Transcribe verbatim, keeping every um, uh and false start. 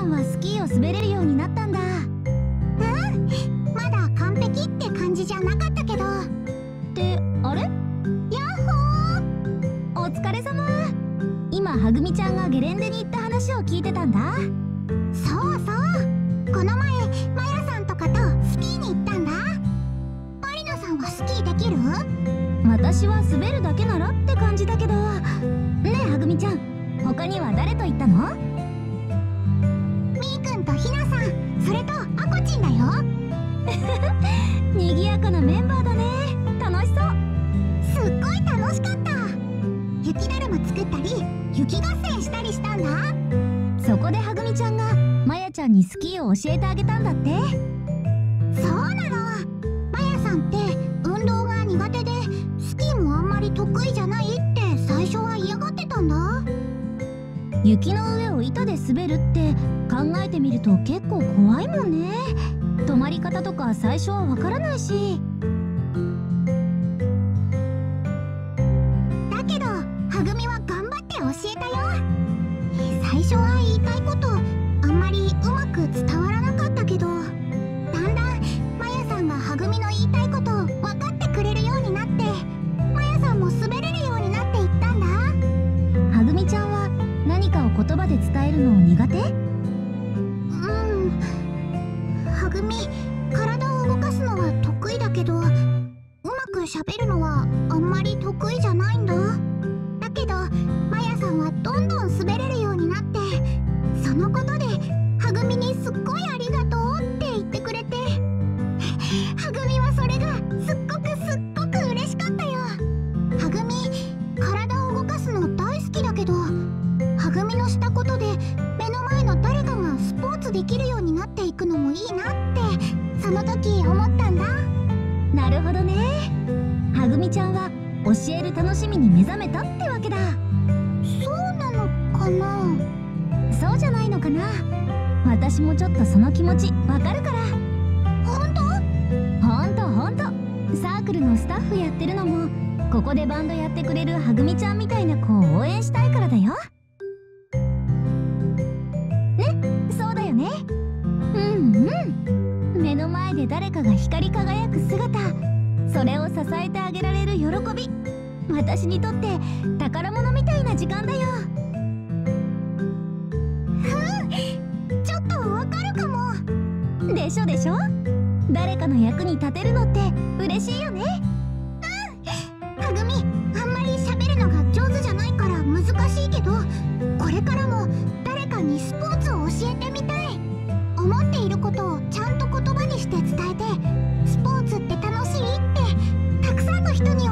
んはスキーを滑れるようになったんだ。 うん、まだ完璧って感じじゃなかったけど。 ってあれ？ ヤッホー、 お疲れ様。今はぐみちゃんがゲレンデに行った話を聞いてたんだ。 そうそう、この前マヤさんとかとスキーに行ったんだ。マリナさんはスキーできる？ 私は滑るだけならって感じだけど。ねえはぐみちゃん、他には誰と行ったの？ みーくんとひなさん、それとあこちんだよ。 にぎやかなメンバーだね。楽しそう。 すっごい楽しかった。雪だるま作ったり雪合戦したりしたんだ。 そこではぐみちゃんがまやちゃんにスキーを教えてあげたんだって。 そうなの。まやさんって運動が苦手でスキーもあんまり得意じゃないって最初は嫌がってたんだ。 雪の上を板で滑るって考えてみると結構怖いもんね。止まり方とか最初はわからないし。 だけどはぐみは頑張って教えたよ。最初は言いたいことあんまりうまく伝わらなかったけど、だんだんまやさんがはぐみの言いたいことを分かってくれるようになって、まやさんも滑れるようになっていったんだ。 はぐみちゃんは何かを言葉で伝えるの苦手？ うん、はぐみ体を動かすのは得意だけど、うまくしゃべるのはあんまり得意じゃないんだ。だけどまやさんはどんどん滑れるようになって、そのことではぐみにすっごいありがとうって言ってくれて、はぐみはそれがすっごくすっごく嬉しかったよ。はぐみ体を動かすの大好きだけど、はぐみのしたことで目の前の誰かがスポーツできるようになっていくのもいいなってその時思ったんだ。 なるほどね。はぐみちゃんは教える楽しみに目覚めたってわけだ。 そうなのかな？ そうじゃないのかな。私もちょっとその気持ちわかるから。 ほんと？ ほんとほんと。サークルのスタッフやってるのもここでバンドやってくれるはぐみちゃんみたいな子を応援したいからだよ。ね、そうだよね。うんうん。目の前で誰かが光り輝く姿、それを支えてあげられる喜び、私にとって宝物みたいな時間だよ。 うん、ちょっとわかるかも。 でしょでしょ。誰かの役に立てるのって嬉しいよね。 うん、はぐみあんまり喋るのが上手じゃないから難しいけど、これからも誰かにスポーツを教えてみたい。思っていることをちゃんと言葉にして伝えて、スポーツって楽しいってたくさんの人に